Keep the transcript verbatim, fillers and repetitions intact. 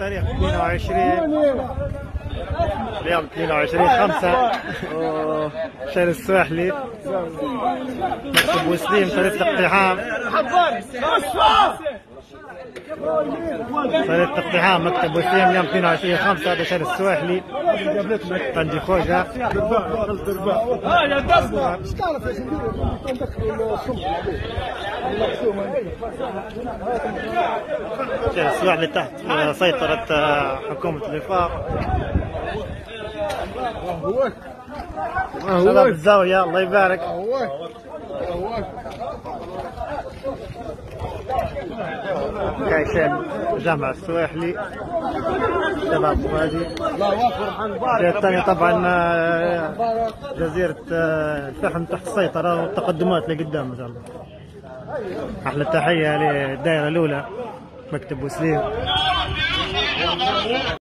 التاريخ اثنين وعشرين اليوم اثنين وعشرين خمسة شارع السواحلي مكتب وسليم طريقة اقتحام طريقة اقتحام مكتب وسليم اليوم اثنين وعشرين خمسة هذا شارع السواحلي طنجي خوجة شارع السواحلي تحت سيطرة حكومة الوفاق. شباب الزاوية الله يبارك. كايشين جامع السواحلي شباب غادي. الجهة الثانية طبعا جزيرة الفحم تحت السيطرة والتقدمات لقدام ان شاء الله. احلى تحية للدائرة الأولى مكتب وسليم.